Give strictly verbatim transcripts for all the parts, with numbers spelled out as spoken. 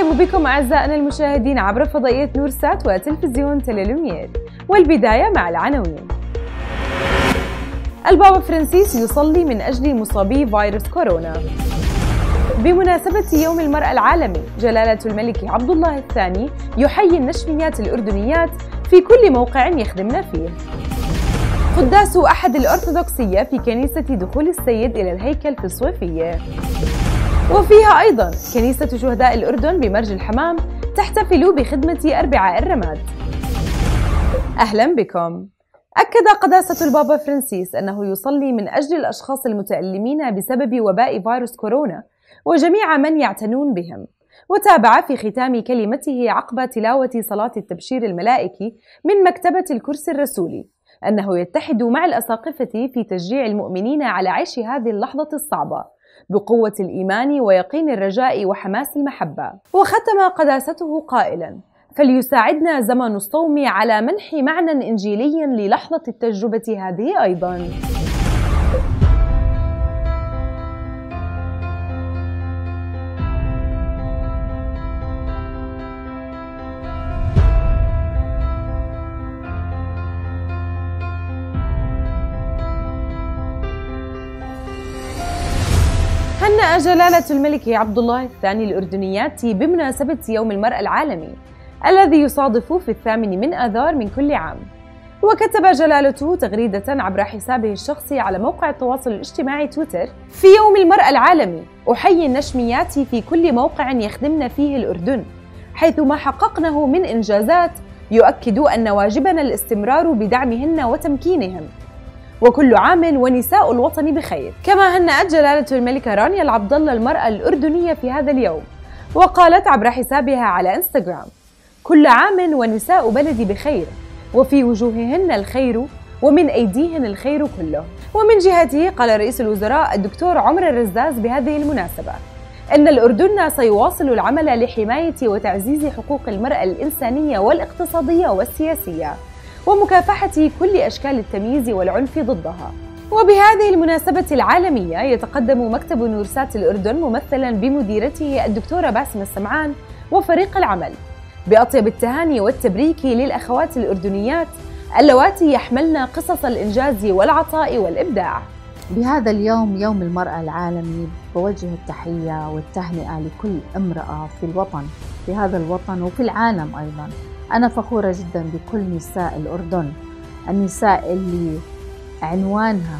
الله بكم أعزائنا المشاهدين عبر فضائية نورسات وتلفزيون تيليلومير، والبداية مع العناوين. البابا فرانسيس يصلي من أجل مصابي فيروس كورونا. بمناسبة يوم المرأة العالمي، جلالة الملك عبد الله الثاني يحيي النشميات الأردنيات في كل موقع يخدمنا فيه. قداس أحد الأرثوذكسية في كنيسة دخول السيد إلى الهيكل في الصويفية. وفيها أيضا كنيسة شهداء الأردن بمرج الحمام تحتفل بخدمة أربعاء الرماد. أهلا بكم. أكد قداسة البابا فرانسيس أنه يصلي من أجل الأشخاص المتألمين بسبب وباء فيروس كورونا وجميع من يعتنون بهم. وتابع في ختام كلمته عقب تلاوة صلاة التبشير الملائكي من مكتبة الكرسي الرسولي أنه يتحد مع الأساقفة في تشجيع المؤمنين على عيش هذه اللحظة الصعبة بقوة الإيمان ويقين الرجاء وحماس المحبة. وختم قداسته قائلا: فليساعدنا زمن الصوم على منح معنى إنجيلي للحظة التجربة هذه أيضا. هنأ جلالة الملك عبد الله الثاني الأردنيات بمناسبة يوم المرأة العالمي الذي يصادف في الثامن من آذار من كل عام. وكتب جلالته تغريدة عبر حسابه الشخصي على موقع التواصل الاجتماعي تويتر: في يوم المرأة العالمي أحيي النشميات في كل موقع يخدمنا فيه الأردن، حيث ما حققناه من إنجازات يؤكد أن واجبنا الاستمرار بدعمهن وتمكينهم، وكل عام ونساء الوطن بخير. كما هنأت جلالة الملكة رانيا العبد الله المرأة الأردنية في هذا اليوم، وقالت عبر حسابها على انستغرام: كل عام ونساء بلدي بخير، وفي وجوههن الخير ومن أيديهن الخير كله. ومن جهته قال رئيس الوزراء الدكتور عمر الرزاز بهذه المناسبة أن الأردن سيواصل العمل لحماية وتعزيز حقوق المرأة الإنسانية والاقتصادية والسياسية ومكافحة كل أشكال التمييز والعنف ضدها. وبهذه المناسبة العالمية يتقدم مكتب نورسات الأردن ممثلا بمديرته الدكتورة باسم السمعان وفريق العمل بأطيب التهاني والتبريك للأخوات الأردنيات اللواتي يحملن قصص الإنجاز والعطاء والإبداع. بهذا اليوم، يوم المرأة العالمي، بوجه التحية والتهنئة لكل امرأة في الوطن، في هذا الوطن وفي العالم أيضا. أنا فخورة جدا بكل نساء الأردن، النساء اللي عنوانها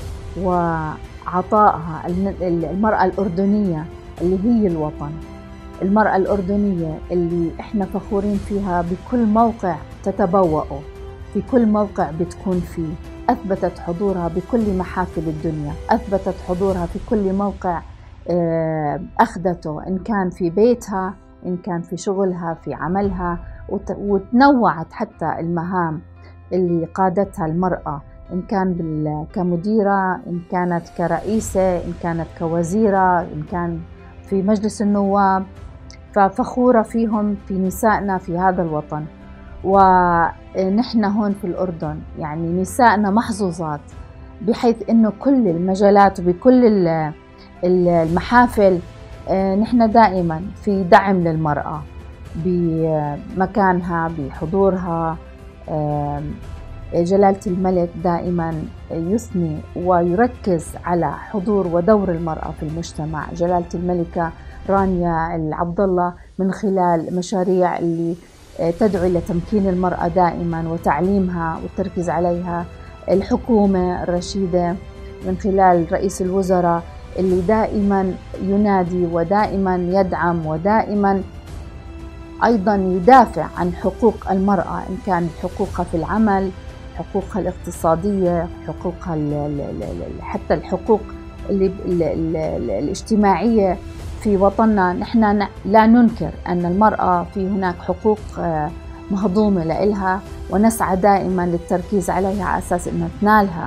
وعطائها المرأة الأردنية اللي هي الوطن، المرأة الأردنية اللي إحنا فخورين فيها بكل موقع تتبوأه، في كل موقع بتكون فيه. أثبتت حضورها بكل محافل الدنيا، أثبتت حضورها في كل موقع أخذته، إن كان في بيتها، إن كان في شغلها، في عملها، وتنوعت حتى المهام اللي قادتها المرأة، إن كان كمديرة، إن كانت كرئيسة، إن كانت كوزيرة، إن كان في مجلس النواب. ففخورة فيهم، في نسائنا في هذا الوطن. ونحن هون في الأردن يعني نسائنا محظوظات، بحيث إنه كل المجالات وبكل المحافل نحن دائما في دعم للمرأة بمكانها، بحضورها. جلالة الملك دائما يثني ويركز على حضور ودور المرأة في المجتمع. جلالة الملكة رانيا العبد الله من خلال مشاريع اللي تدعو إلى تمكين المرأة دائما وتعليمها والتركيز عليها. الحكومة الرشيدة من خلال رئيس الوزراء اللي دائما ينادي ودائما يدعم ودائما أيضا يدافع عن حقوق المرأة، إن كان حقوقها في العمل، حقوقها الاقتصادية، حقوقها حتى الحقوق الاجتماعية في وطننا. نحن لا ننكر أن المرأة في هناك حقوق مهضومة لإلها، ونسعى دائما للتركيز عليها على أساس أنها تنالها.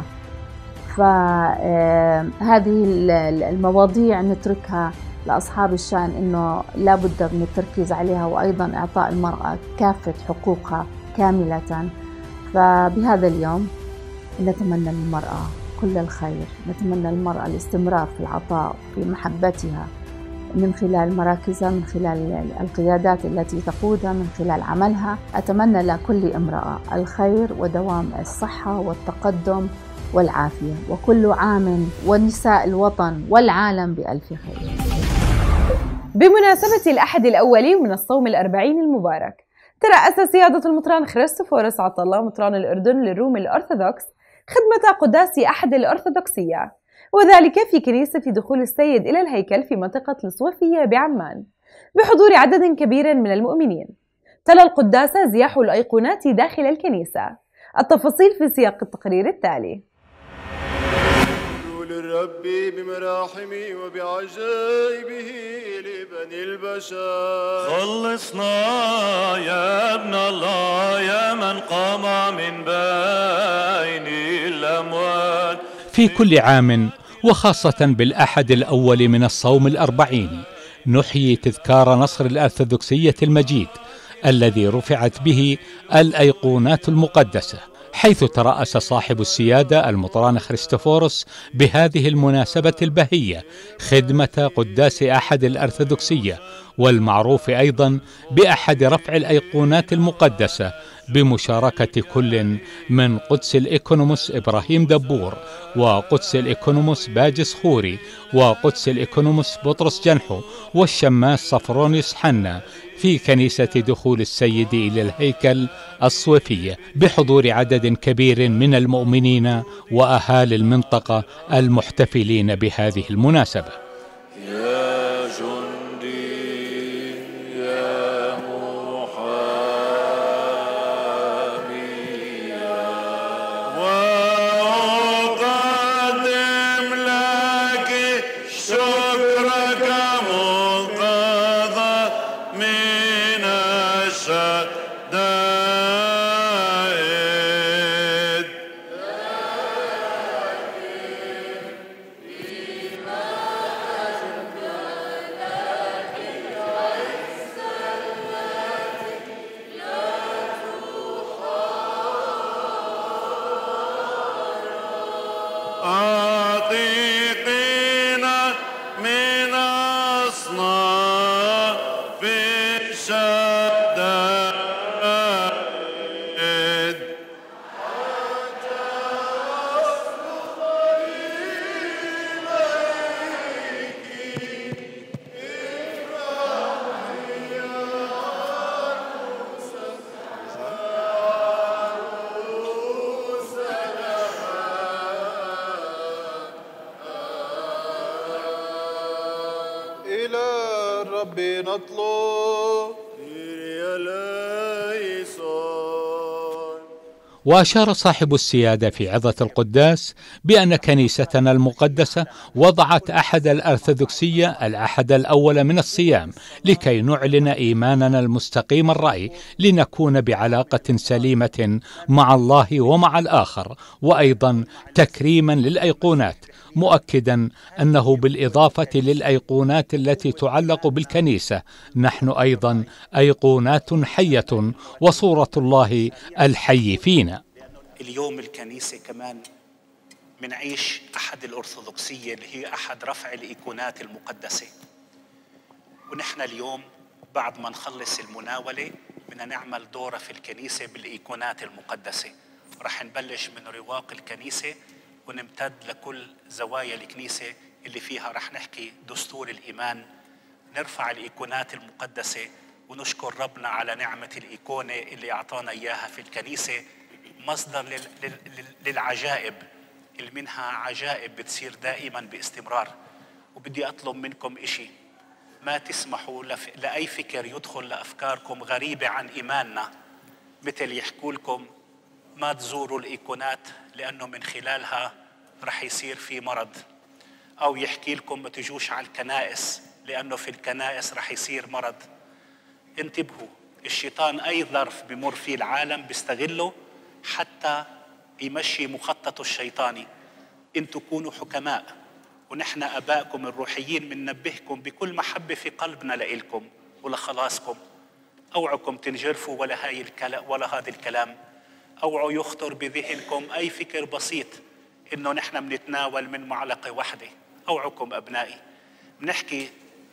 فهذه المواضيع نتركها لأصحاب الشأن، إنه لابد من التركيز عليها، وأيضا إعطاء المرأة كافة حقوقها كاملة. فبهذا اليوم نتمنى للمرأة كل الخير، نتمنى للمرأة الاستمرار في العطاء، في محبتها، من خلال مراكزها، من خلال القيادات التي تقودها، من خلال عملها. أتمنى لكل امرأة الخير ودوام الصحة والتقدم والعافية، وكل عام ونساء الوطن والعالم بألف خير. بمناسبة الأحد الأولي من الصوم الأربعين المبارك، ترأس سيادة المطران خريستوفورس عطلة مطران الأردن للروم الأرثوذكس خدمة قداس أحد الأرثوذكسية، وذلك في كنيسة دخول السيد إلى الهيكل في منطقة الصوفية بعمان بحضور عدد كبير من المؤمنين. تلا القداس زياح الأيقونات داخل الكنيسة. التفاصيل في سياق التقرير التالي. الرب بمراحمه وبعجائبه لبني البشر. خلصنا يا ابن الله يا من قام من بين الأموات. في كل عام وخاصة بالأحد الأول من الصوم الأربعين نحيي تذكار نصر الأرثوذكسية المجيد الذي رفعت به الأيقونات المقدسة، حيث ترأس صاحب السيادة المطران خريستوفورس بهذه المناسبة البهية خدمة قداس أحد الأرثوذكسية، والمعروف أيضا بأحد رفع الأيقونات المقدسة، بمشاركة كل من قدس الإيكونوموس إبراهيم دبور، وقدس الإيكونوموس باجس خوري، وقدس الإيكونوموس بطرس جنحو، والشماس صفرونيوس حنا، في كنيسة دخول السيد إلى الهيكل الصوفية بحضور عدد كبير من المؤمنين وأهالي المنطقة المحتفلين بهذه المناسبة. يا جندي يا محامي وأقدم لك شكرك منقذا من الشدائد. عتيقين من أصناف الشدائد. إلى الرب نطلب وأشار صاحب السيادة في عظة القداس بأن كنيستنا المقدسة وضعت أحد الأرثوذكسية الأحد الأول من الصيام لكي نعلن إيماننا المستقيم الرأي، لنكون بعلاقة سليمة مع الله ومع الآخر، وأيضا تكريما للأيقونات، مؤكدا أنه بالإضافة للأيقونات التي تعلق بالكنيسة نحن أيضا أيقونات حية وصورة الله الحي فينا. اليوم الكنيسة كمان منعيش أحد الأرثوذكسية اللي هي أحد رفع الإيقونات المقدسة، ونحن اليوم بعد ما نخلص المناولة بدنا نعمل دورة في الكنيسة بالإيقونات المقدسة. رح نبلش من رواق الكنيسة ونمتد لكل زوايا الكنيسة اللي فيها رح نحكي دستور الإيمان، نرفع الإيقونات المقدسة ونشكر ربنا على نعمة الإيقونة اللي أعطانا إياها في الكنيسة، مصدر لل... لل... للعجائب اللي منها عجائب بتصير دائما باستمرار. وبدي أطلب منكم إشي، ما تسمحوا لف... لأي فكر يدخل لأفكاركم غريبة عن إيماننا، مثل يحكوا لكم ما تزوروا الإيقونات لأنه من خلالها رح يصير في مرض، أو يحكي لكم ما تجوش على الكنائس لأنه في الكنائس رح يصير مرض. انتبهوا، الشيطان أي ظرف بمر فيه العالم بيستغله حتى يمشي مخططه الشيطاني. انتوا كونوا حكماء، ونحن أبائكم الروحيين بننبهكم بكل محبة في قلبنا لإلكم ولخلاصكم. أوعكم تنجرفوا ولا هاي الكلام ولا هذا الكلام، أوعوا يخطر بذهنكم أي فكر بسيط إنه نحن بنتناول من معلقة واحدة. أوعكم أبنائي، بنحكي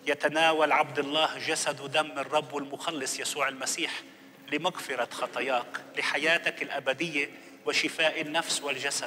يتناول عبد الله جسد ودم الرب والمخلص يسوع المسيح لمغفرة خطاياك، لحياتك الأبدية وشفاء النفس والجسد.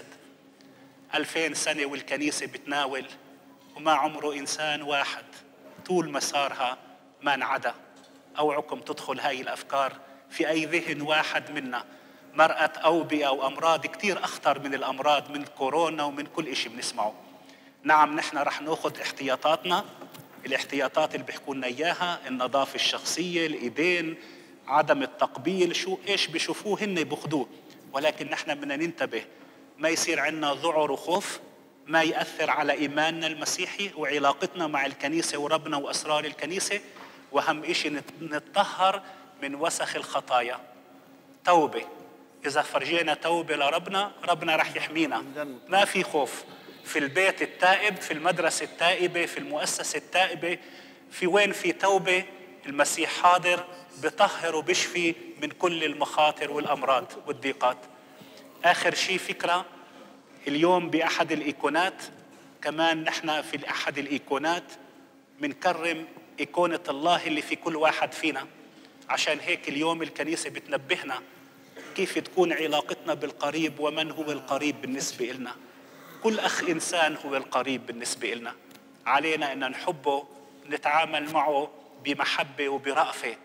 ألفين سنة والكنيسة بتناول وما عمره إنسان واحد طول مسارها ما انعدى. أوعكم تدخل هاي الأفكار في أي ذهن واحد منا. مرأة أوبئة أو أمراض كتير أخطر من الأمراض، من الكورونا ومن كل إشي بنسمعه. نعم نحن رح ناخد احتياطاتنا، الاحتياطات اللي بيحكوا لنا إياها، النظافة الشخصية، الإيدين، عدم التقبيل، شو إيش بيشوفوه هن بياخدوه، ولكن نحن بدنا ننتبه ما يصير عنا ذعر وخوف، ما يأثر على إيماننا المسيحي وعلاقتنا مع الكنيسة وربنا وأسرار الكنيسة. وأهم إشي نتطهر من وسخ الخطايا. توبة، إذا فرجينا توبة لربنا ربنا رح يحمينا، ما في خوف. في البيت التائب، في المدرسة التائبة، في المؤسسة التائبة، في وين في توبة المسيح حاضر بطهر وبشفي من كل المخاطر والأمراض والضيقات. آخر شيء فكرة، اليوم بأحد الإيقونات كمان نحن في أحد الإيقونات منكرم إيقونة الله اللي في كل واحد فينا. عشان هيك اليوم الكنيسة بتنبهنا كيف تكون علاقتنا بالقريب ومن هو القريب بالنسبة لنا. كل أخ إنسان هو القريب بالنسبة لنا، علينا أن نحبه، نتعامل معه بمحبة وبرأفة.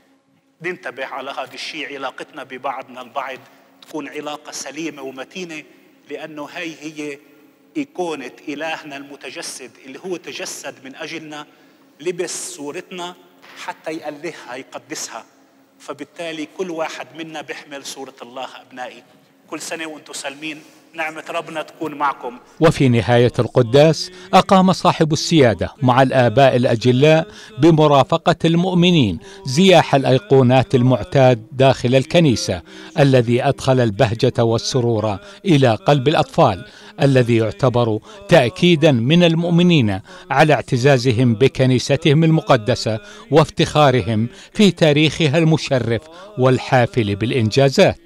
ننتبه على هذا الشيء، علاقتنا ببعضنا البعض تكون علاقة سليمة ومتينة، لأنه هاي هي إيقونة إلهنا المتجسد اللي هو تجسد من أجلنا، لبس صورتنا حتى يألهها يقدسها. فبالتالي كل واحد منا بيحمل صورة الله. أبنائي كل سنة وأنتم سالمين، نعمة ربنا تكون معكم. وفي نهاية القداس أقام صاحب السيادة مع الآباء الأجلاء بمرافقة المؤمنين زياح الأيقونات المعتاد داخل الكنيسة، الذي أدخل البهجة والسرور إلى قلب الأطفال، الذي يعتبر تأكيدا من المؤمنين على اعتزازهم بكنيستهم المقدسة وافتخارهم في تاريخها المشرف والحافل بالإنجازات.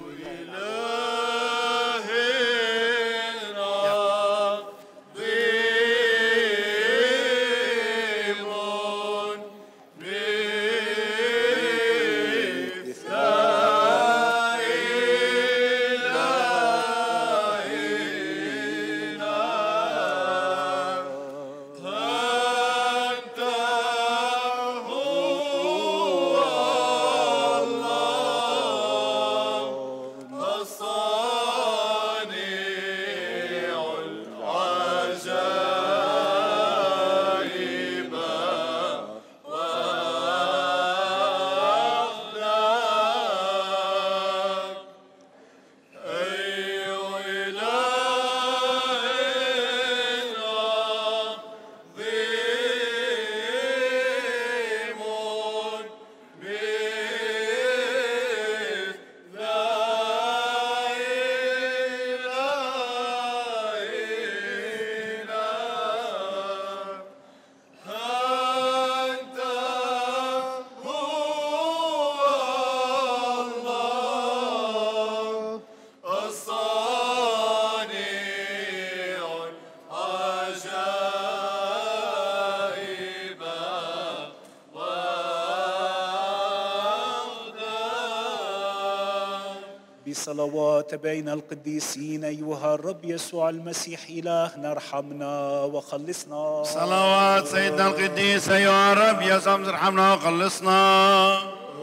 بصلوات بين القديسين أيها الرب يسوع المسيح إلهنا ارحمنا وخلصنا. صلوات سيدنا القديس أيها الرب يسوع ارحمنا وخلصنا.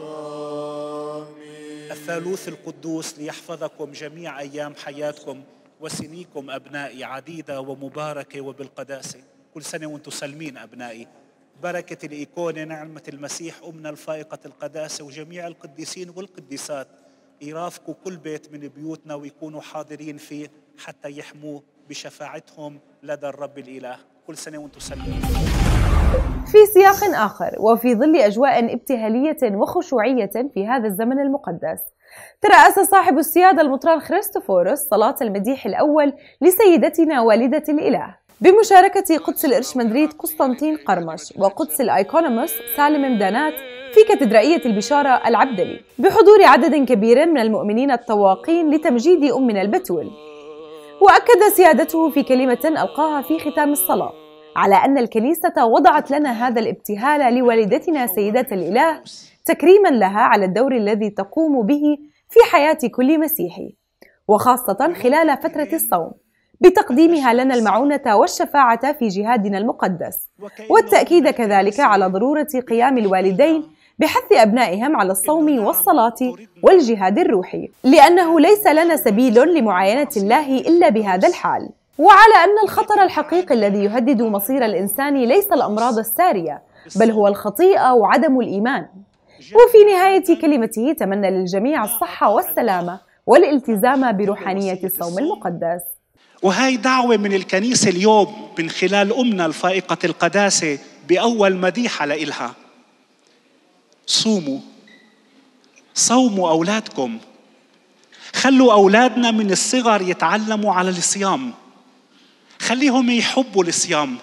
الثالوث القدوس ليحفظكم جميع أيام حياتكم وسنيكم أبنائي عديدة ومباركة وبالقداسة. كل سنة وانتم سالمين أبنائي. بركة الإيقونة نعمة المسيح أمنا الفائقة القداسة وجميع القديسين والقديسات يرافقوا كل بيت من بيوتنا ويكونوا حاضرين فيه حتى يحموه بشفاعتهم لدى الرب الإله. كل سنة وانتم سالمين. في سياق آخر وفي ظل أجواء ابتهالية وخشوعية في هذا الزمن المقدس، ترأس صاحب السيادة المطران خريستوفوروس صلاة المديح الأول لسيدتنا والدة الإله بمشاركة قدس الإرشمندريت قسطنطين قرمش وقدس الأيكونوموس سالم مدانات في كاتدرائية البشارة العبدلي بحضور عدد كبير من المؤمنين الطواقين لتمجيد أمنا البتول. وأكد سيادته في كلمة ألقاها في ختام الصلاة على أن الكنيسة وضعت لنا هذا الابتهال لوالدتنا سيدة الإله تكريما لها على الدور الذي تقوم به في حياة كل مسيحي، وخاصة خلال فترة الصوم، بتقديمها لنا المعونة والشفاعة في جهادنا المقدس، والتأكيد كذلك على ضرورة قيام الوالدين بحث أبنائهم على الصوم والصلاة والجهاد الروحي، لأنه ليس لنا سبيل لمعاينة الله إلا بهذا الحال، وعلى أن الخطر الحقيقي الذي يهدد مصير الإنسان ليس الأمراض السارية، بل هو الخطيئة وعدم الإيمان. وفي نهاية كلمته تمنى للجميع الصحة والسلامة والالتزام بروحانية الصوم المقدس. وهي دعوة من الكنيسة اليوم من خلال أمنا الفائقة القداسة بأول مديحة لإلها: صوموا، صوموا أولادكم، خلوا أولادنا من الصغر يتعلموا على الصيام، خليهم يحبوا الصيام.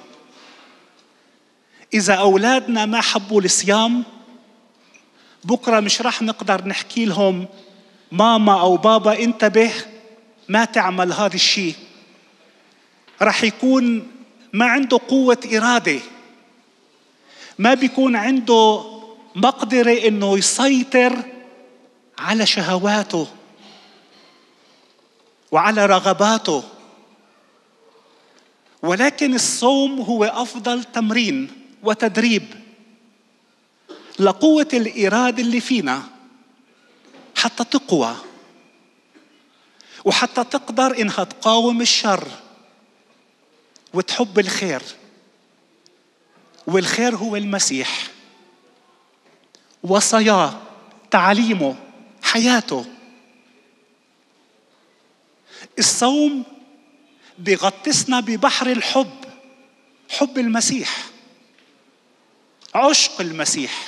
إذا أولادنا ما حبوا الصيام بكرة مش رح نقدر نحكي لهم ماما أو بابا انتبه ما تعمل هذا الشيء. رح يكون ما عنده قوة إرادة، ما بيكون عنده مقدرة إنه يسيطر على شهواته وعلى رغباته. ولكن الصوم هو أفضل تمرين وتدريب لقوة الإرادة اللي فينا حتى تقوى وحتى تقدر إنها تقاوم الشر وتحب الخير، والخير هو المسيح، وصاياه، تعليمه، حياته. الصوم بيغطسنا ببحر الحب، حب المسيح، عشق المسيح،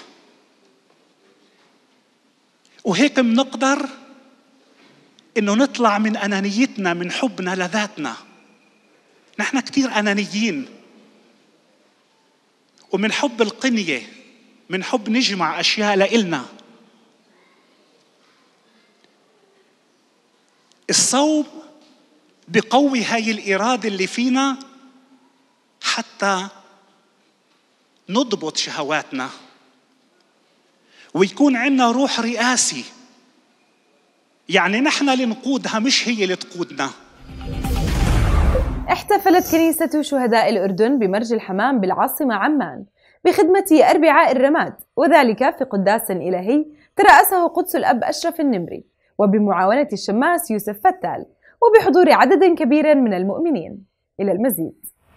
وهيك منقدر إنه نطلع من أنانيتنا، من حبنا لذاتنا. نحن كتير أنانيين، ومن حب القنية، من حب نجمع أشياء لإلنا. الصوم بقوي هاي الإرادة اللي فينا حتى نضبط شهواتنا ويكون عندنا روح رئاسي، يعني نحن اللي نقودها مش هي اللي تقودنا. احتفلت كنيسة شهداء الأردن بمرج الحمام بالعاصمة عمان بخدمة أربعاء الرماد، وذلك في قداس إلهي ترأسه قدس الأب أشرف النمري وبمعاونة الشماس يوسف فتال وبحضور عدد كبير من المؤمنين. إلى المزيد.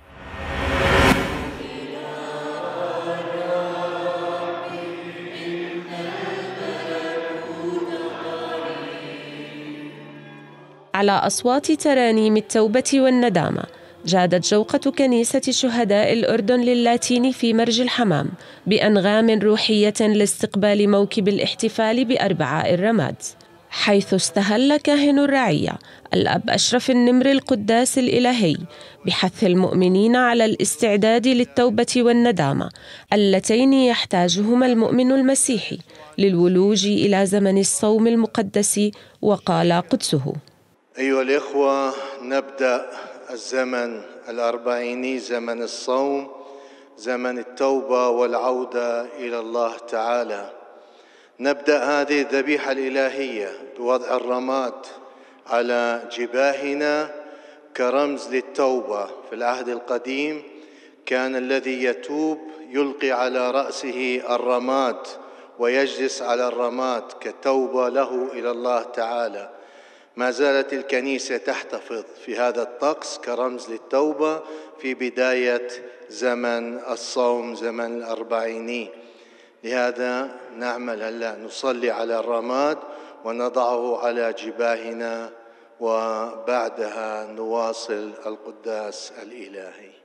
على أصوات ترانيم التوبة والندامة جادت جوقة كنيسة شهداء الأردن للاتين في مرج الحمام بأنغام روحية لاستقبال موكب الاحتفال بأربعاء الرماد، حيث استهل كاهن الرعية الأب أشرف النمري القداس الإلهي بحث المؤمنين على الاستعداد للتوبة والندامة اللتين يحتاجهما المؤمن المسيحي للولوج إلى زمن الصوم المقدس. وقال قدسه: أيها الإخوة، نبدأ الزمن الأربعيني، زمن الصوم، زمن التوبة والعودة إلى الله تعالى. نبدأ هذه الذبيحة الإلهية بوضع الرماد على جباهنا كرمز للتوبة. في العهد القديم كان الذي يتوب يلقي على رأسه الرماد ويجلس على الرماد كتوبة له إلى الله تعالى. ما زالت الكنيسة تحتفظ في هذا الطقس كرمز للتوبة في بداية زمن الصوم، زمن الأربعيني. لهذا نعمل هلا نصلي على الرماد ونضعه على جباهنا، وبعدها نواصل القداس الإلهي.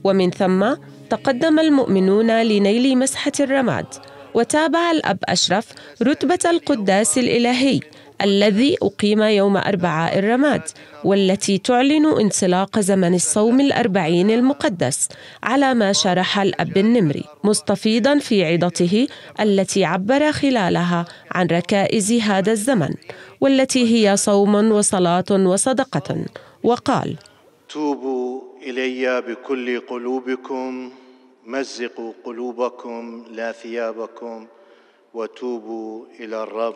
ومن ثم تقدم المؤمنون لنيل مسحة الرماد، وتابع الأب أشرف رتبة القداس الإلهي الذي أقيم يوم أربعاء الرماد، والتي تعلن انطلاق زمن الصوم الأربعين المقدس، على ما شرح الأب النمري مستفيضا في عظته التي عبر خلالها عن ركائز هذا الزمن، والتي هي صوم وصلاة وصدقة، وقال: توبوا إلي بكل قلوبكم، مزقوا قلوبكم لا ثيابكم، وتوبوا إلى الرب.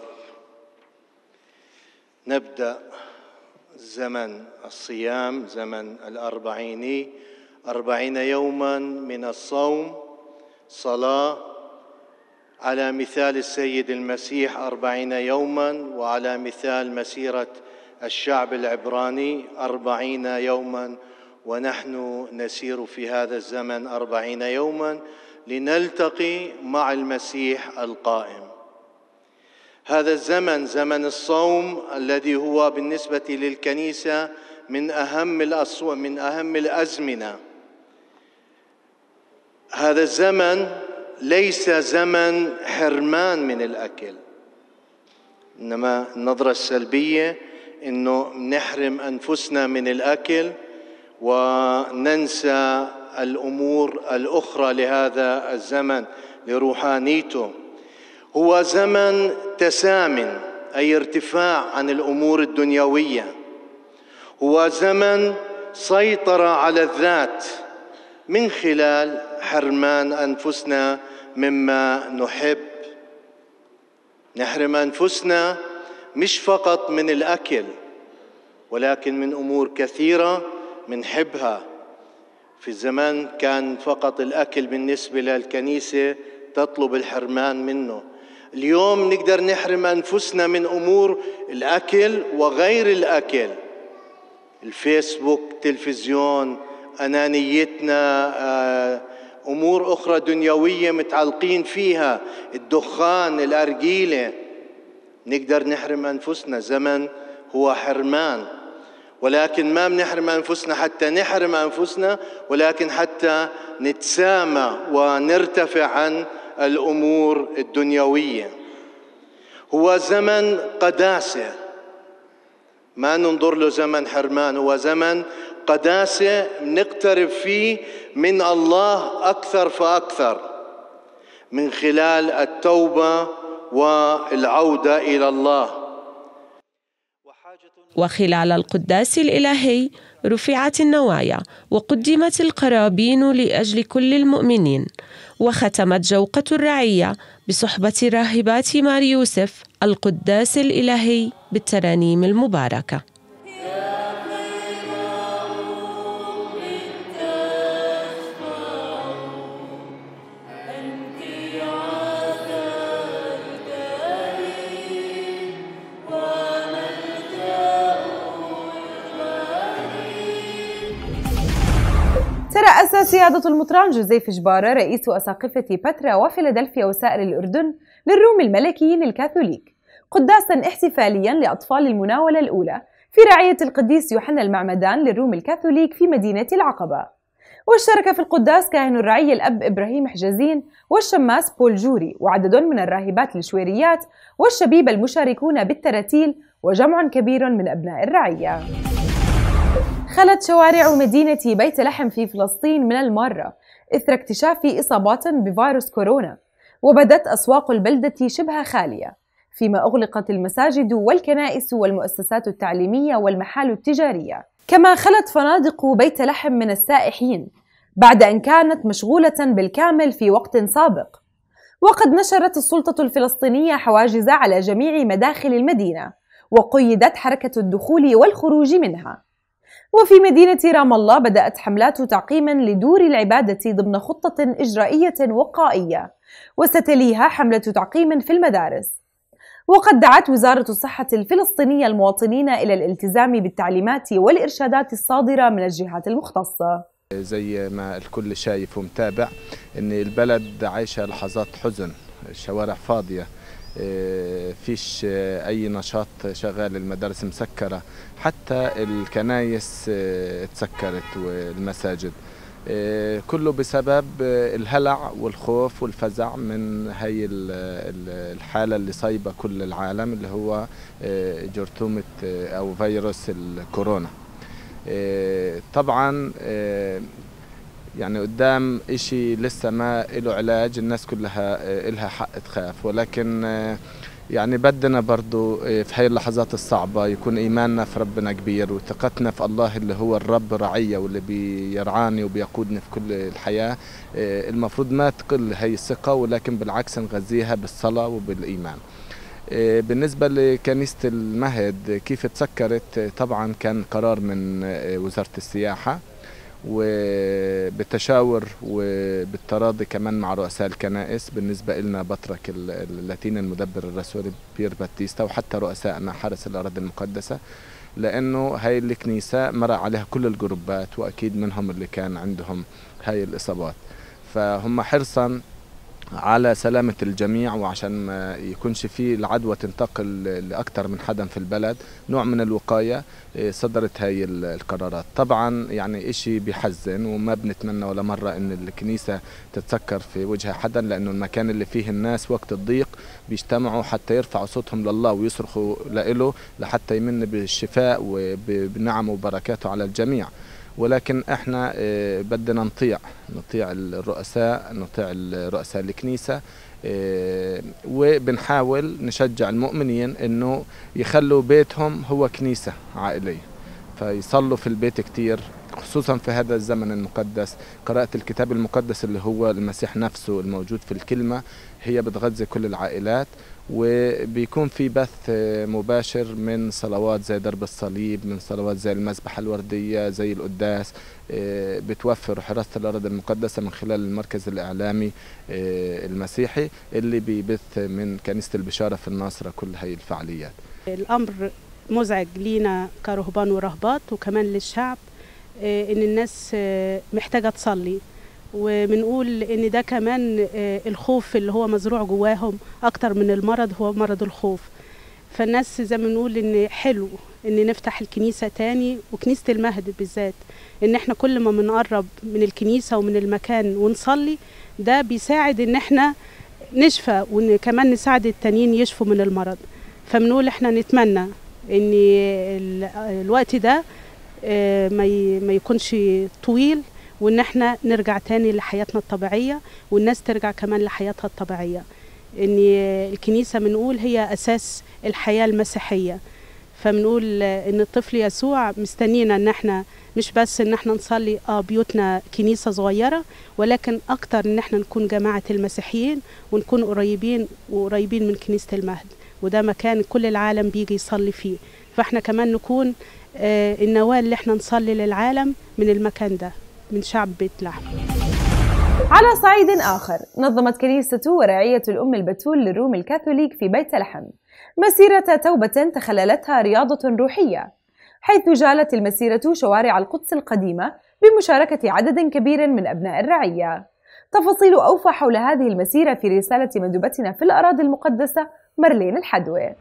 نبدأ زمن الصيام، زمن الأربعيني، أربعين يوما من الصوم، صلاة على مثال السيد المسيح أربعين يوما، وعلى مثال مسيرة الشعب العبراني أربعين يوما، ونحن نسير في هذا الزمن أربعين يوما لنلتقي مع المسيح القائم. هذا الزمن زمن الصوم الذي هو بالنسبة للكنيسة من أهم الأصوات من أهم الأزمنة. هذا الزمن ليس زمن حرمان من الأكل، إنما النظرة السلبية إنه نحرم أنفسنا من الأكل وننسى الأمور الأخرى لهذا الزمن لروحانيته. هو زمن تسامن، أي ارتفاع عن الأمور الدنيوية. هو زمن سيطرة على الذات من خلال حرمان أنفسنا مما نحب. نحرم أنفسنا مش فقط من الأكل، ولكن من أمور كثيرة منحبها. في الزمان كان فقط الأكل بالنسبة للكنيسة تطلب الحرمان منه. اليوم نقدر نحرم أنفسنا من أمور الأكل وغير الأكل، الفيسبوك، تلفزيون، أنانيتنا، أمور أخرى دنيوية متعلقين فيها، الدخان، الأرجيلة. نقدر نحرم أنفسنا. زمن هو حرمان، ولكن ما بنحرم أنفسنا حتى نحرم أنفسنا، ولكن حتى نتسامى ونرتفع عن الأمور الدنيوية. هو زمن قداسة، ما ننظر له زمن حرمان، هو زمن قداسة نقترب فيه من الله أكثر فأكثر من خلال التوبة والعودة إلى الله. وخلال القداس الإلهي رفعت النوايا وقدمت القرابين لأجل كل المؤمنين، وختمت جوقة الرعية بصحبة راهبات مار يوسف القداس الإلهي بالترانيم المباركة. ترأس سيادة المطران جوزيف جبارة رئيس أساقفة بترا وفيلادلفيا وسائر الأردن للروم الملكيين الكاثوليك قداسا احتفاليا لأطفال المناولة الأولى في رعاية القديس يوحنا المعمدان للروم الكاثوليك في مدينة العقبة. واشترك في القداس كاهن الرعية الأب إبراهيم حجازين والشماس بول جوري وعدد من الراهبات الشويريات والشبيب المشاركون بالتراتيل وجمع كبير من أبناء الرعية. خلت شوارع مدينة بيت لحم في فلسطين من المارة إثر اكتشاف إصابات بفيروس كورونا، وبدت أسواق البلدة شبه خالية، فيما أغلقت المساجد والكنائس والمؤسسات التعليمية والمحال التجارية. كما خلت فنادق بيت لحم من السائحين بعد أن كانت مشغولة بالكامل في وقت سابق. وقد نشرت السلطة الفلسطينية حواجز على جميع مداخل المدينة، وقيدت حركة الدخول والخروج منها. وفي مدينة رام الله بدأت حملات تعقيم لدور العبادة ضمن خطة إجرائية وقائية، وستليها حملة تعقيم في المدارس. وقد دعت وزارة الصحة الفلسطينية المواطنين إلى الالتزام بالتعليمات والإرشادات الصادرة من الجهات المختصة. زي ما الكل شايف ومتابع إن البلد عايشة لحظات حزن، الشوارع فاضية، فيش أي نشاط شغال، المدارس مسكرة، حتى الكنايس تسكرت والمساجد. كله بسبب الهلع والخوف والفزع من هاي الحالة اللي صايبة كل العالم، اللي هو جرثومة أو فيروس الكورونا. طبعا يعني قدام إشي لسه ما له علاج، الناس كلها إلها حق تخاف، ولكن يعني بدنا برضو في هاي اللحظات الصعبة يكون إيماننا في ربنا كبير، وثقتنا في الله اللي هو الرب رعية واللي بيرعاني وبيقودني في كل الحياة. المفروض ما تقل هاي الثقة، ولكن بالعكس نغذيها بالصلاة وبالإيمان. بالنسبة لكنيسة المهد كيف تسكرت، طبعا كان قرار من وزارة السياحة وبالتشاور وبالتراضي كمان مع رؤساء الكنائس، بالنسبة لنا بطرك اللاتين المدبر الرسولي بيير باتيستا، وحتى رؤسائنا حرس الأراضي المقدسة، لأنه هاي الكنيسة مر عليها كل الجروبات، وأكيد منهم اللي كان عندهم هاي الإصابات، فهم حرصا على سلامة الجميع وعشان ما يكونش فيه العدوى تنتقل لأكثر من حدا في البلد، نوع من الوقاية صدرت هاي القرارات. طبعا يعني إشي بيحزن، وما بنتمنى ولا مرة إن الكنيسة تتسكر في وجه حدا، لأنه المكان اللي فيه الناس وقت الضيق بيجتمعوا حتى يرفعوا صوتهم لله ويصرخوا لإله لحتى يمن بالشفاء وبنعمه وبركاته على الجميع. ولكن احنا بدنا نطيع نطيع الرؤساء نطيع رؤساء الكنيسة، وبنحاول نشجع المؤمنين انه يخلوا بيتهم هو كنيسة عائلية، فيصلوا في البيت كتير، خصوصا في هذا الزمن المقدس. قراءة الكتاب المقدس اللي هو المسيح نفسه الموجود في الكلمة هي بتغذي كل العائلات، وبيكون في بث مباشر من صلوات زي درب الصليب، من صلوات زي المذبحة الوردية، زي القداس، بتوفر حراسة الأراضي المقدسة من خلال المركز الإعلامي المسيحي اللي بيبث من كنيسة البشارة في الناصرة كل هاي الفعاليات. الأمر مزعج لينا كرهبان ورهبات وكمان للشعب، إن الناس محتاجة تصلي، وبنقول ان ده كمان الخوف اللي هو مزروع جواهم اكتر من المرض هو مرض الخوف. فالناس زي ما بنقول ان حلو ان نفتح الكنيسة تاني، وكنيسة المهد بالذات، ان احنا كل ما بنقرب من الكنيسة ومن المكان ونصلي ده بيساعد ان احنا نشفى، وان كمان نساعد التانيين يشفوا من المرض. فبنقول احنا نتمنى ان الوقت ده ما يكونش طويل، وان احنا نرجع تاني لحياتنا الطبيعية، والناس ترجع كمان لحياتها الطبيعية. ان الكنيسة بنقول هي اساس الحياة المسيحية، فبنقول ان الطفل يسوع مستنينا ان احنا مش بس ان احنا نصلي اه بيوتنا كنيسة صغيرة، ولكن اكتر ان احنا نكون جماعة المسيحيين ونكون قريبين وقريبين من كنيسة المهد، وده مكان كل العالم بيجي يصلي فيه. فاحنا كمان نكون آه النواة اللي احنا نصلي للعالم من المكان ده، من شعب بيت لحم. على صعيد آخر، نظمت كنيسة ورعية الأم البتول للروم الكاثوليك في بيت لحم مسيرة توبة تخللتها رياضة روحية، حيث جالت المسيرة شوارع القدس القديمة بمشاركة عدد كبير من أبناء الرعية. تفاصيل أوفى حول هذه المسيرة في رسالة مندوبتنا في الأراضي المقدسة مارلين الحدوي.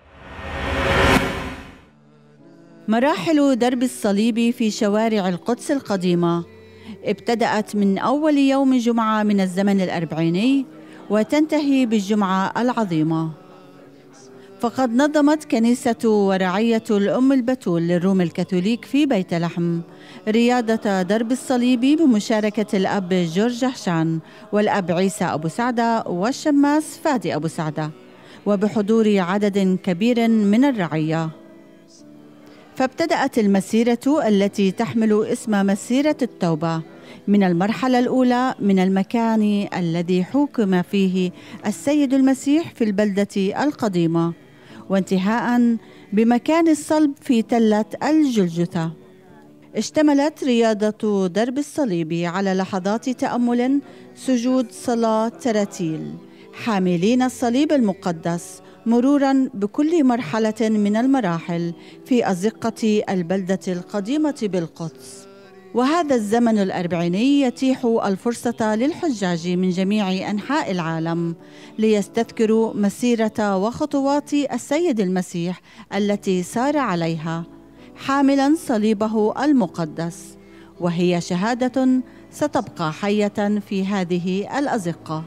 مراحل درب الصليب في شوارع القدس القديمة ابتدأت من أول يوم جمعة من الزمن الأربعيني وتنتهي بالجمعة العظيمة. فقد نظمت كنيسة ورعية الأم البتول للروم الكاثوليك في بيت لحم رياضة درب الصليب بمشاركة الأب جورج هشان والأب عيسى أبو سعدة والشماس فادي أبو سعدة، وبحضور عدد كبير من الرعية. فابتدأت المسيرة التي تحمل اسم مسيرة التوبة من المرحلة الأولى من المكان الذي حُكم فيه السيد المسيح في البلدة القديمة، وانتهاء بمكان الصلب في تلة الجلجثة. اشتملت رياضة درب الصليب على لحظات تأمل، سجود، صلاة، تراتيل، حاملين الصليب المقدس مرورا بكل مرحلة من المراحل في أزقة البلدة القديمة بالقدس. وهذا الزمن الأربعيني يتيح الفرصة للحجاج من جميع أنحاء العالم ليستذكروا مسيرة وخطوات السيد المسيح التي سار عليها حاملا صليبه المقدس، وهي شهادة ستبقى حية في هذه الأزقة.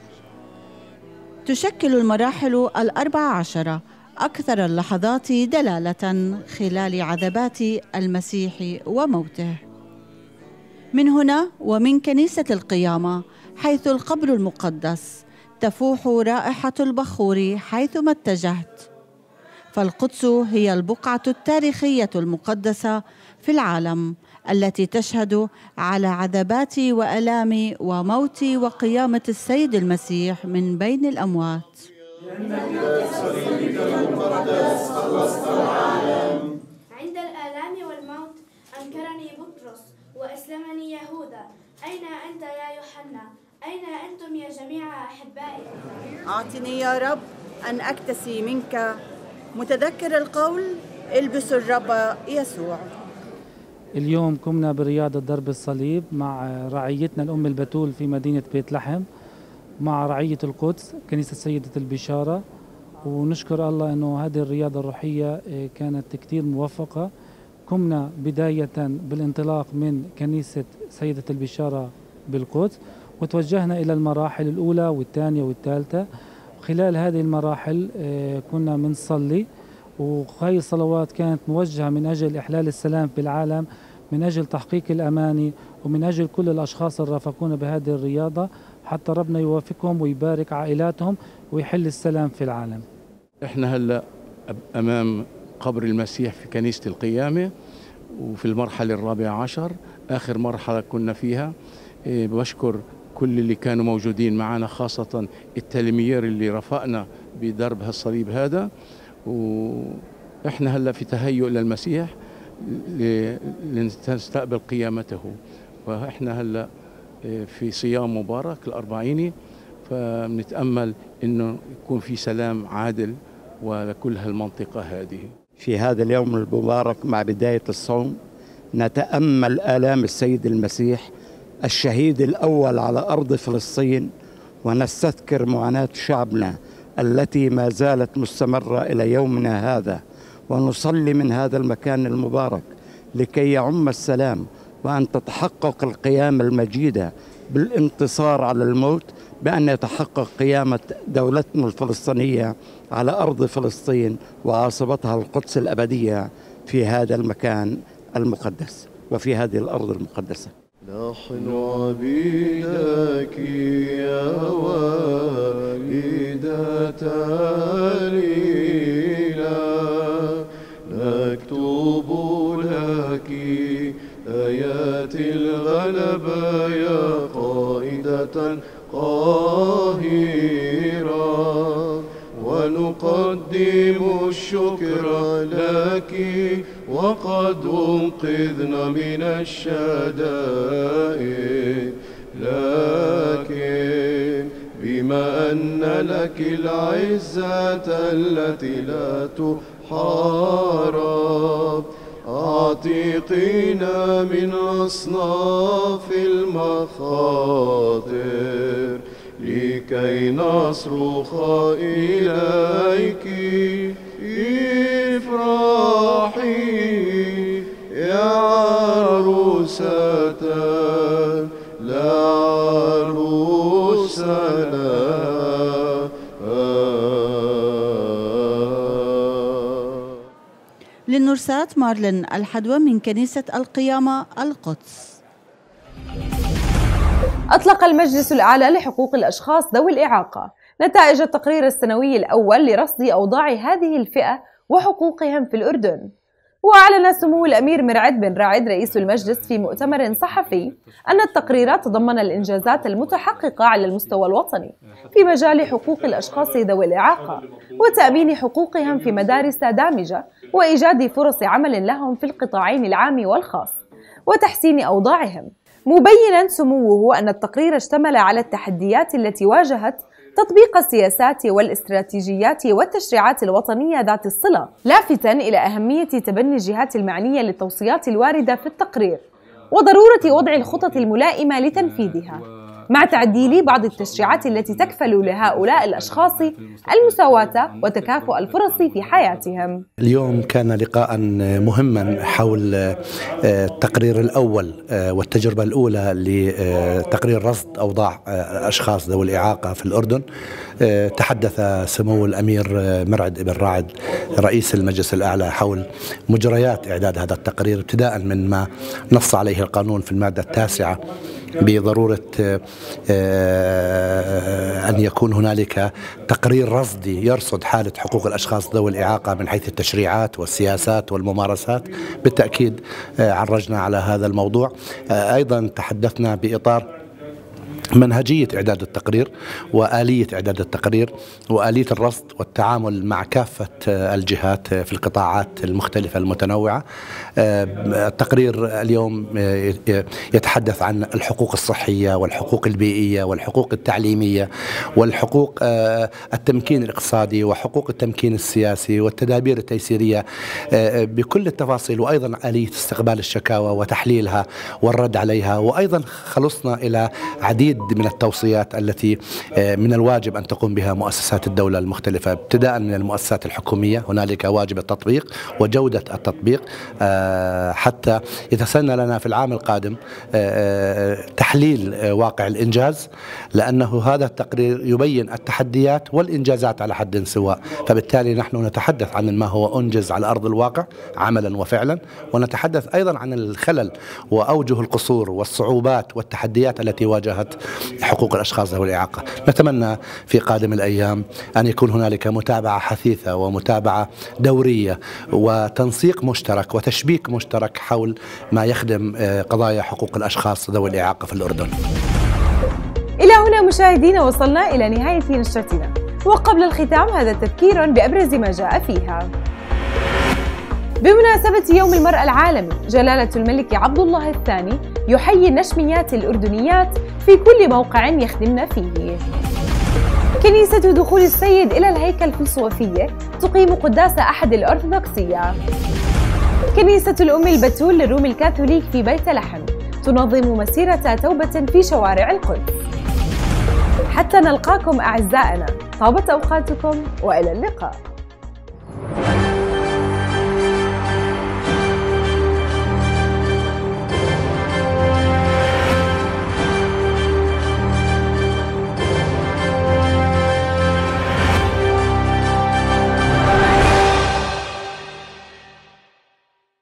تشكل المراحل الأربع عشرة أكثر اللحظات دلالة خلال عذبات المسيح وموته. من هنا ومن كنيسة القيامة حيث القبر المقدس تفوح رائحة البخور حيثما اتجهت، فالقدس هي البقعة التاريخية المقدسة في العالم التي تشهد على عذبات وآلام وموت وقيامة السيد المسيح من بين الأموات. عند الآلام والموت أنكرني بطرس وأسلمني يهوذا. أين أنت يا يوحنا؟ أين أنتم يا جميع أحبائي؟ أعطني يا رب أن أكتسي منك، متذكر القول البسوا الرب يسوع. اليوم قمنا برياضة درب الصليب مع رعيتنا الأم البتول في مدينة بيت لحم، مع رعية القدس كنيسة سيدة البشارة، ونشكر الله أنه هذه الرياضة الروحية كانت كتير موفقة. قمنا بداية بالانطلاق من كنيسة سيدة البشارة بالقدس، وتوجهنا إلى المراحل الأولى والثانية والثالثة. خلال هذه المراحل كنا بنصلي، وهذه الصلوات كانت موجهة من أجل إحلال السلام في العالم، من أجل تحقيق الأماني، ومن أجل كل الأشخاص اللي رافقونا بهذه الرياضة، حتى ربنا يوافقهم ويبارك عائلاتهم ويحل السلام في العالم. احنا هلا أمام قبر المسيح في كنيسة القيامة، وفي المرحلة الرابعة عشر، آخر مرحلة كنا فيها. بشكر كل اللي كانوا موجودين معنا، خاصة التلميذ اللي رفقنا بدرب هالصليب هذا. وإحنا هلا في تهيؤ للمسيح لنستقبل قيامته، فإحنا هلا في صيام مبارك الأربعيني، فبنتأمل إنه يكون في سلام عادل ولكل هالمنطقة هذه. في هذا اليوم المبارك مع بداية الصوم نتأمل آلام السيد المسيح الشهيد الأول على أرض فلسطين، ونستذكر معاناة شعبنا التي ما زالت مستمرة إلى يومنا هذا، ونصلي من هذا المكان المبارك لكي يعم السلام، وأن تتحقق القيامة المجيدة بالانتصار على الموت، بأن يتحقق قيامة دولتنا الفلسطينية على أرض فلسطين وعاصمتها القدس الأبدية في هذا المكان المقدس وفي هذه الأرض المقدسة. نحن عبيدك يا والدة الإله، نكتب لك آيات الغلبة يا قائدة قاهرة، ونقدم الشكر لك وقد أنقذنا من الشدائد، لكن بما أن لك العزة التي لا تحارب، أعتقينا من أصناف المخاطر لكي نصرخ إليك. افرحي يا عروسة لعروسنا. للنرسات مارلين الحدوى من كنيسة القيامة القدس. أطلق المجلس الأعلى لحقوق الأشخاص ذوي الإعاقة نتائج التقرير السنوي الأول لرصد أوضاع هذه الفئة وحقوقهم في الأردن. وأعلن سمو الأمير مرعد بن راعد رئيس المجلس في مؤتمر صحفي أن التقرير تضمن الإنجازات المتحققة على المستوى الوطني في مجال حقوق الأشخاص ذوي الإعاقة وتأمين حقوقهم في مدارس دامجة وإيجاد فرص عمل لهم في القطاعين العام والخاص وتحسين أوضاعهم، مبينا سموه أن التقرير اشتمل على التحديات التي واجهت تطبيق السياسات والاستراتيجيات والتشريعات الوطنية ذات الصلة، لافتا إلى أهمية تبني الجهات المعنية للتوصيات الواردة في التقرير وضرورة وضع الخطط الملائمة لتنفيذها. مع تعديل بعض التشريعات التي تكفل لهؤلاء الأشخاص المساواة وتكافؤ الفرص في حياتهم. اليوم كان لقاء مهما حول التقرير الأول والتجربة الأولى لتقرير رصد أوضاع أشخاص ذوي الإعاقة في الأردن. تحدث سمو الأمير مرعد ابن راعد رئيس المجلس الأعلى حول مجريات إعداد هذا التقرير، ابتداء من ما نص عليه القانون في المادة التاسعة بضرورة أن يكون هنالك تقرير رصدي يرصد حالة حقوق الأشخاص ذوي الإعاقة من حيث التشريعات والسياسات والممارسات. بالتأكيد عرجنا على هذا الموضوع. أيضا تحدثنا بإطار منهجية إعداد التقرير وآلية إعداد التقرير وآلية الرصد والتعامل مع كافة الجهات في القطاعات المختلفة المتنوعة. التقرير اليوم يتحدث عن الحقوق الصحية والحقوق البيئية والحقوق التعليمية والحقوق التمكين الاقتصادي وحقوق التمكين السياسي والتدابير التيسيرية بكل التفاصيل، وأيضا آلية استقبال الشكاوى وتحليلها والرد عليها. وأيضا خلصنا إلى عديد من التوصيات التي من الواجب أن تقوم بها مؤسسات الدولة المختلفة، ابتداء من المؤسسات الحكومية. هنالك واجب التطبيق وجودة التطبيق حتى يتسنى لنا في العام القادم تحليل واقع الإنجاز، لأنه هذا التقرير يبين التحديات والإنجازات على حد سواء. فبالتالي نحن نتحدث عن ما هو أنجز على أرض الواقع عملا وفعلا، ونتحدث أيضا عن الخلل وأوجه القصور والصعوبات والتحديات التي واجهت حقوق الأشخاص ذوي الإعاقة. نتمنى في قادم الأيام أن يكون هنالك متابعة حثيثة ومتابعة دورية وتنسيق مشترك وتشبيك مشترك حول ما يخدم قضايا حقوق الأشخاص ذوي الإعاقة في الأردن. إلى هنا مشاهدينا وصلنا إلى نهاية نشرتنا، وقبل الختام هذا تذكير بأبرز ما جاء فيها. بمناسبة يوم المرأة العالمي، جلالة الملك عبد الله الثاني يحيي النشميات الأردنيات في كل موقع يخدمن فيه. كنيسة دخول السيد إلى الهيكل في الصوفية تقيم قداس أحد الأرثوذكسية. كنيسة الأم البتول للروم الكاثوليك في بيت لحم تنظم مسيرة توبة في شوارع القدس. حتى نلقاكم أعزائنا، طابت أوقاتكم وإلى اللقاء.